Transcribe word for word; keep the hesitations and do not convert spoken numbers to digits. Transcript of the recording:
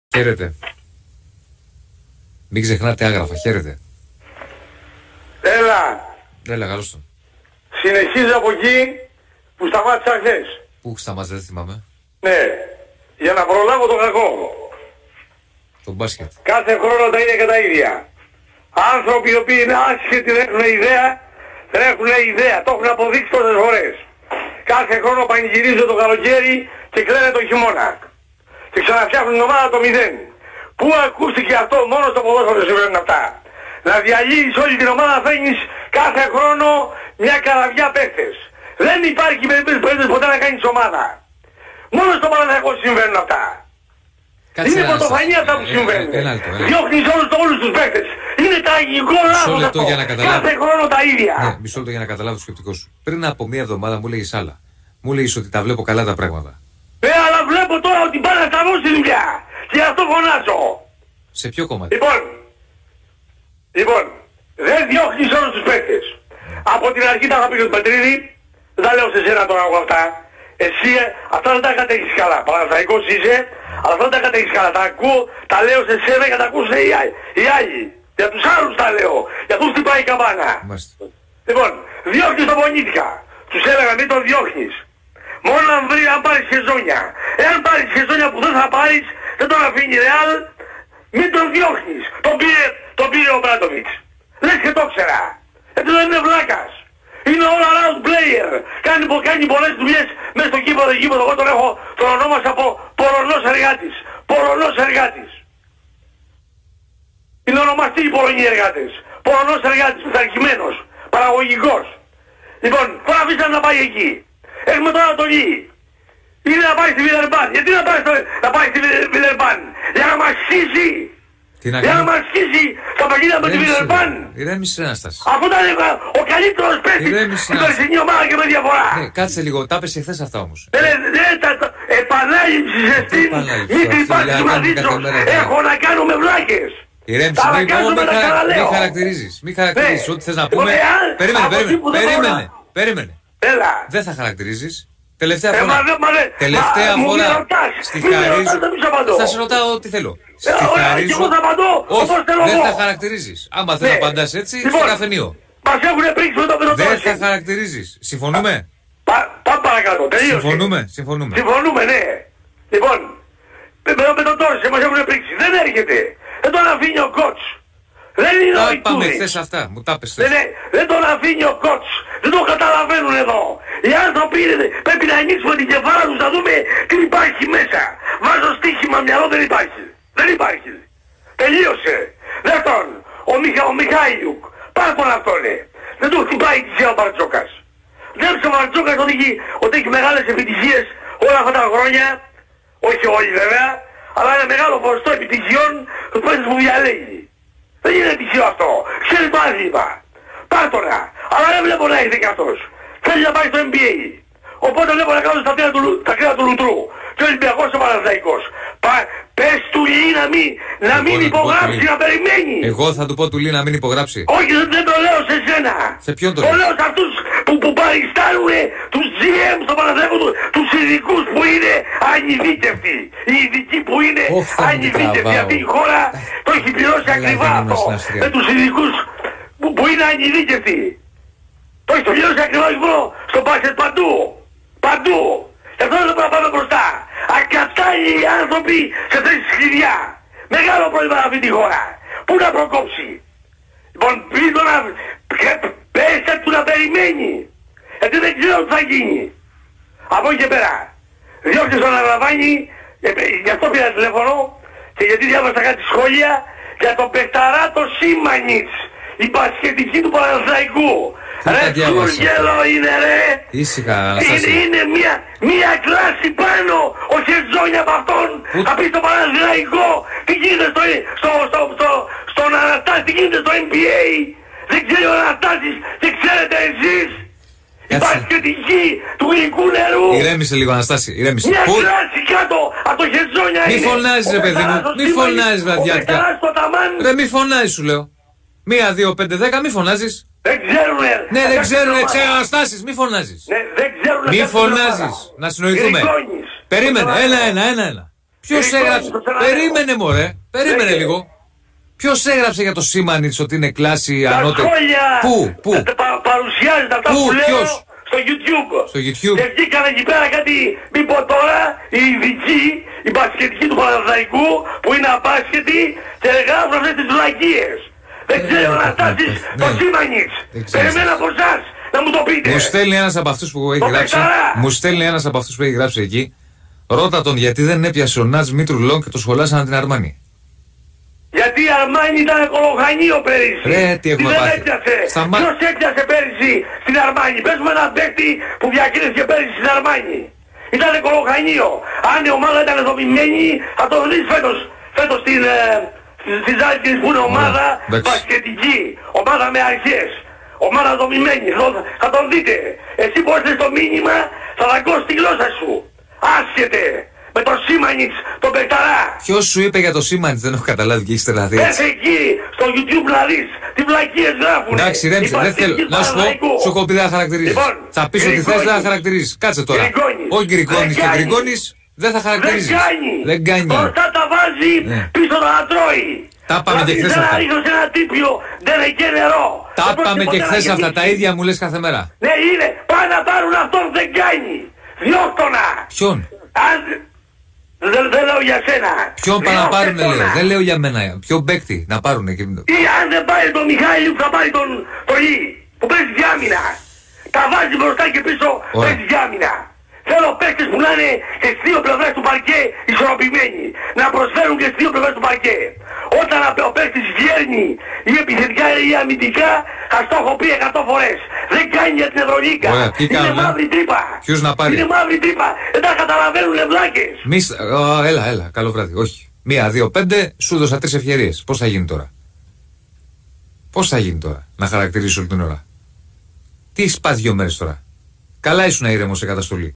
Χαίρετε. Μην ξεχνάτε άγραφα. Χαίρετε. Έλα. Έλα, καλώς το. Συνεχίζω από εκεί που σταμάτησα χθες. Πού σταμάτησα, δεν θυμάμαι. Ναι. Για να προλάβω το κακό. Το μπάσκετ. Κάθε χρόνο τα ίδια και τα ίδια. Άνθρωποι οι οποίοι είναι άσχετοι, δεν έχουν ιδέα, δεν έχουν ιδέα. Το έχουν αποδείξει τόσες φορές. Κάθε χρόνο πανηγυρίζουν το καλοκαίρι και κλαίνε το χειμώνα. Και ξαναφτιάχνουν την ομάδα το μηδέν. Πού ακούστηκε αυτό, μόνο στο ποδόσφαιρο συμβαίνουν αυτά. Να διαλύεις όλη την ομάδα, φέρνεις κάθε χρόνο μια καραβιά παίχτες. Δεν υπάρχει περίπτωση ποτέ να κάνεις ομάδα. Μόνο στο Παναθηναϊκό συμβαίνουν αυτά. Κάτσε είναι ένα πρωτοφανή αυτά που ε, συμβαίνουν. ε, ένα λεπτό, ένα. Διώχνεις όλους, όλους τους παίχτες. Είναι τραγικό λάθος αυτό. Για να καταλάβω. Κάθε χρόνο τα ίδια. Ναι, μισό λεπτό για να καταλάβω το σκεπτικό σου. Πριν από μία εβδομάδα μου λέγεις άλλα. Μου λέγεις ότι τα βλέπω καλά τα πράγματα. Ε, αλλά βλέπω τώρα ότι πάνε να σταυρώσει τη δουλειά. Και γι' αυτό φωνάζω. Σε ποιο κομμάτι? Λοιπόν, λοιπόν, δεν διώχνεις όλους τους παίκτες. Από την αρχή τα είχα πει στον Πετρίδη, δεν τα λέω σε σένα τώρα εγώ αυτά. Εσύ ε, αυτά δεν τα κατέχεις καλά. Παναθηναϊκός είσαι, αλλά αυτά δεν τα κατέχεις καλά. Τα ακούω, τα λέω σε σένα και τα ακούσουν οι, οι άλλοι. Για τους άλλους τα λέω. Για αυτούς τι πάει η καμπάνα. Μάλιστα. Λοιπόν, διώχνεις τον Πονίτικα. Τους έλεγα μην τον διώχνεις. Μόνο αν βρει αν πάρεις χεζόνια. Εάν πάρεις χεζόνια που δεν θα πάρεις, δεν τον αφήνει ρεάλ, μην τον διώχνεις. Τον πήρε, τον πήρε ο Μπράντοβιτς. Λες και το ξέρα. Έτσι δεν είναι βλάκας. Είναι all around player. Κάνει, κάνει πολλές δουλειές μέσα στο κήπο, γήπεδο. Εγώ τον έχω, τον ονόμασα από Πολωνός εργάτης. Πολωνός εργάτης. Είναι ονομαστή οι Πολωνοί εργάτες. Πολωνός εργάτης, πειθαρχημένος, παραγωγικός. Λοιπόν, τώρα αφήσαν να πάει εκεί. Έχουμε τώρα το Λί. Είναι να πάει στη Βιλερμπάν. Γιατί να πάει, στο, να πάει στη Βιλερμπάν? Για να μας σχίσει. Για να μας σχίσει στα παγίδια με τη Βιλερμπάν. Ηρέμησε, Αναστάση. Αυτό ήταν ο καλύτερος παίκτης στην περσινή ομάδα και με διαφορά. Ναι, κάτσε λίγο, τα έπεσε χθες αυτά όμως. Ναι, ναι, τα επανάληψη σε στήν, μη τρυπάσεις μαζίτσος. Έχω να κάνω με βλάκες. Ηρέμησε, μην χαρακτηρίζεις. Μην χαρακτηρίζεις ό,τι θες να πούμε. Περίμενε, περίμενε, περίμενε. Έλα. Δεν θα χαρακτηρίζεις. Τελευταία φορά. Ε, μα, μα, τελευταία μα, φορά. Στη χαρίζω. Θα σε ρωτάω ό,τι θέλω. Στη χαρίζω. Εγώ θα απαντώ. Όχι, δεν θα χαρακτηρίζεις. Άμα δεν απαντάς έτσι, λοιπόν, στο καφενείο. Μας έχουν πρίξει με το πυροτάξι. Δεν θα χαρακτηρίζεις. Συμφωνούμε. Πάμε παρακάτω. Τελείωσε. Συμφωνούμε. Συμφωνούμε. Συμφωνούμε, ναι. Λοιπόν, με τον Τόρσε μας έχουν πρίξει. Δεν έρχεται. Δεν τον αφήνει ο κότς. Δεν είναι ο Ιτούρης. Πάμε χθες αυτά, μου τα πες. Δεν, δεν τον αφήνει ο κότς. Δεν το καταλαβαίνουν εδώ. Οι άνθρωποι είναι, πρέπει να ανοίξουμε την κεφάλα τους να δούμε τι υπάρχει μέσα. Βάζω στοίχημα μυαλό, δεν υπάρχει. Δεν υπάρχει. Τελείωσε. Δεύτερον, ο, Μιχα, ο Μιχάηλιουκ. Πάρα τον αυτό λέει. Δεν του χτυπάει τη ο Μπαρτζόκας. Βλέπει ο Μπαρτζόκας ότι έχει, ότι έχει μεγάλες επιτυχίες όλα αυτά τα χρόνια. Όχι όλοι βέβαια. Αλλά ένα μεγάλο ποσοστό επιτυχιών του παίκτες που διαλέγει. Δεν είναι τυχαίο αυτό. Ξέρει το άθλημα. Πάρτονα. Αλλά δεν βλέπω να έχει αυτός. Θέλει να πάει στο N B A. Οπότε βλέπω να κάνω στα κρέα του, τα κρέα του Λουτρού. Και ο Ολυμπιακός ο Παναθηναϊκός. Πες του Λί να μην, να μην υπογράψει, να περιμένει. Εγώ θα του πω του Λί να μην υπογράψει. Όχι, δεν, δεν το λέω σε σένα. Σε ποιον το λέω? Το λέω σε αυτούς που, που παριστάνουνε τους τζι εμ στο Παναθηναϊκό, του, τους ειδικούς που είναι ανειδίκευτοι. Οι ειδικοί που είναι ανειδίκευτοι. Αυτή η χώρα το έχει πληρώσει ακριβά αυτό. Με τους ειδικούς που, που είναι ανειδίκευτοι. Το έχει το πληρώσει ακριβά στο μπάσκετ παντού. Παντού. Γι' αυτό δεν πρέπει να πάμε μπροστά. Ακατάλληλοι άνθρωποι σε θέσεις κλειδιά. Μεγάλο πρόβλημα αυτή τη χώρα. Πού να προκόψει? Λοιπόν, πριν το να... Πέστε του να περιμένει. Γιατί δεν ξέρω τι θα γίνει. Από εκεί και πέρα. Διώξτε στον Αραβάνη, γι' αυτό πήρα τηλέφωνο και γιατί διάβασα κάτι σχόλια για τον παιχταράτο Σίμανιτς. Η πασχετική του Παναθηναϊκού. Ρε Κουργέλο είναι ρε. Ήσυχα, είναι, είναι μια, μια κλάση πάνω. Ο Χεζόνια από αυτόν. Θα πει στο Παναθηναϊκό. Τι γίνεται στο, στο, στο, στο, στον Αναστάση, τι γίνεται στο N B A. Δεν ξέρει ο Αναστάσης και ξέρετε εσείς. Η πασχετική του γλυκού νερού. Ηρέμησε λίγο Αναστάση, ηρέμησε. Μια Πού... κλάση κάτω από το Χεζόνια. Μη φωνάζεις ρε παιδί μου. Μη φωνάζεις βραδιάτικα. Ρε μη φωνάζεις σου λέω. Μία, δύο, πέντε, δέκα, μη φωνάζεις. Δεν ξέρουνε. Ναι, δεν ξέρουνε, ξέρω Αναστάσεις, μη φωνάζεις. Ναι, δεν ξέρουνε. Μη φωνάζεις, να συνοηθούμε. Περίμενε, ένα, ένα, ένα, ένα. Ποιος έγραψε. Περίμενε, μωρέ. Περίμενε λίγο. Ποιος έγραψε για το Σίμανιτς ότι είναι κλάση ανώτερη? Πού, πού? Πα, παρουσιάζεται αυτά που λέω ποιος? στο YouTube. Στο YouTube. Και βγήκαν εκεί πέρα κάτι, μην πω τώρα, οι ειδικοί, οι μπασκετικοί του Παναθηναϊκού, που είναι αμπάσκετοι, και γράφουν αυτές τις βλακίες. Δεν ξέρω να στάσεις το Σίμανιτς. Περιμένω από εσάς να μου το πείτε. Μου στέλνει ένας από αυτούς που έχει γράψει. Μου στέλνει ένας από αυτούς που έχει γράψει εκεί. Ρώτα τον γιατί δεν έπιασε ο Νατς Μήτρου Λόγκ και το σχολάσανε την Αρμάνι. Γιατί η Αρμάνι ήταν κολοχανίο πέρυσι. Ρε, τι έχουμε δεν πάθει. έπιασε. Σταμά... Ποιος έπιασε πέρυσι στην Αρμάνι? Πες μου έναν παίκτη που διακρίθηκε πέρυσι στην Αρμάνι. Ήταν κολοχανίο. Αν η ομάδα ήταν δομημένη, θα το δεις φέτος. Φέτος στην, ε, στη Ζάλγκης που είναι ομάδα μπασκετική. Ομάδα με αρχές. Ομάδα δομημένη. Θα τον δείτε. Εσύ που έρθες στο μήνυμα θα δαγκώσεις τη γλώσσα σου. Άσχετε. Με το Σίμανιτς, τον Πεκταρά. Ποιος σου είπε για το Σίμανιτς? Δεν έχω καταλάβει και έχεις τρελαθεί. Πες εκεί, στο YouTube να δεις τι βλακίες γράφουνε. Εντάξει, Ρέμψε, δεν θέλω. Να σου πω, σου έχω πει δεν θα χαρακτηρίζεις. Λοιπόν, θα πεις ότι θες, δεν θα χαρακτηρίζεις. Κάτσε τώρα. Όχι Γκρικόνης και Γκρικόνης, δεν θα χαρακτηρίζεις. Δεν κάνει. Δεν κάνει. Μπροστά τα βάζει, ναι. Πίσω τα τρώει. Τα πάμε και χθες αυτά. Σε ένα τύπιο, δεν έχει νερό. Τα πάμε και χθες αυτά, τα ίδια μου λες κάθε μέρα. Ναι, είναι. Πάνε να πάρουν αυτόν, δεν κάνει. Διώκτονα. Ποιον? Δεν, δεν λέω για σένα. Ποιον πάνε να πάρουν, λέω. Δεν λέω για μένα. Ποιον παίκτη να πάρουν εκεί. Ή αν δεν πάρει τον Μιχάλη που θα πάρει τον το Ι, που παίζει διάμυνα. Τα βάζει μπροστά και πίσω, παίζει διάμυνα. Θέλω παίκτες που να είναι και στις δύο πλευρές του παρκέ ισορροπημένοι. Να προσφέρουν και στις δύο πλευρές του παρκέ. Όταν ο παίκτης βγαίνει ή επιθετικά ή αμυντικά, θα το έχω πει εκατό φορές. Δεν κάνει για την Ευρωλίγκα. Είναι μαύρη τρύπα. Ποιος να πάρει? Είναι μαύρη τρύπα. Δεν τα καταλαβαίνουν βλάκες. Μη... Oh, έλα, έλα. Καλό βράδυ. Όχι. Μία, δύο, πέντε, σου δώσα τρεις ευκαιρίες. Πώς θα γίνει τώρα? Πώς θα γίνει τώρα να χαρακτηρίσει όλη την ώρα? Τι έχεις πάθει δύο μέρες τώρα? Καλά ήσουν ήρεμος σε καταστολή.